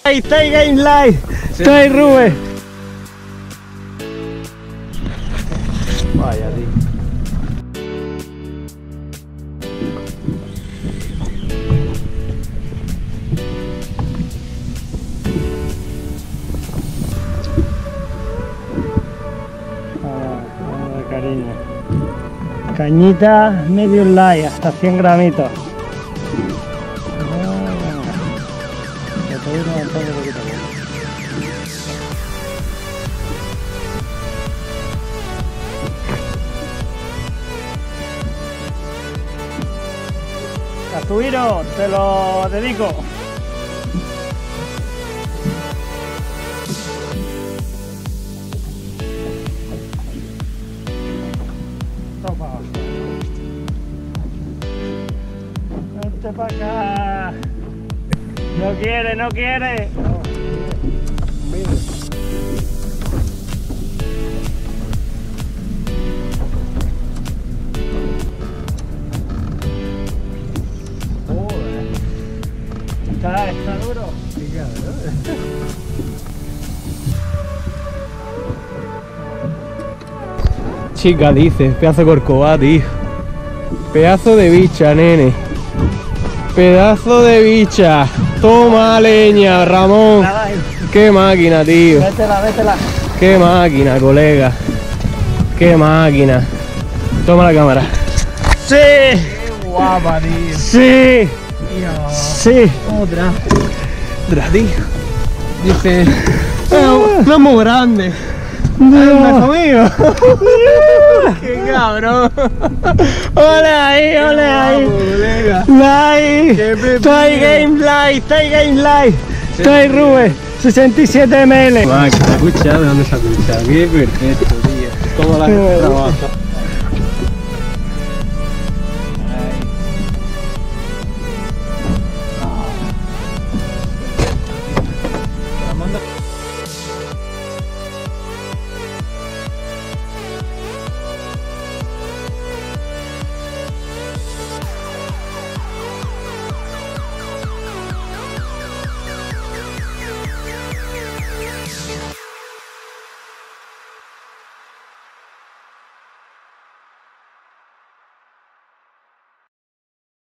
Stay Game Live. Estoy Rubén. Vaya, tío. Cariño. Cañita medium light, hasta 100 gramitos. Kazuhiro, te lo dedico. Toma. Vente para acá. No quiere, no quiere. Está duro. Chica, dice, pedazo de corcová, tío. Pedazo de bicha, nene. Pedazo de bicha. Toma leña, Ramón. Qué máquina, tío. Vétela, vétela. Qué máquina, colega. Qué máquina. Toma la cámara. Sí. Qué guapa, tío. Sí. Sí. Otra. Otra, tío. Dice. No es muy grande. No. Mío. Qué cabrón. Ole ahí, ole ahí. Live. Estoy Game Live, estoy Game Live. Estoy Rubén, 67 ml. ¿Se ha escuchado? ¿De dónde se ha escuchado? Qué perfecto, tío. Cómo la trabaja.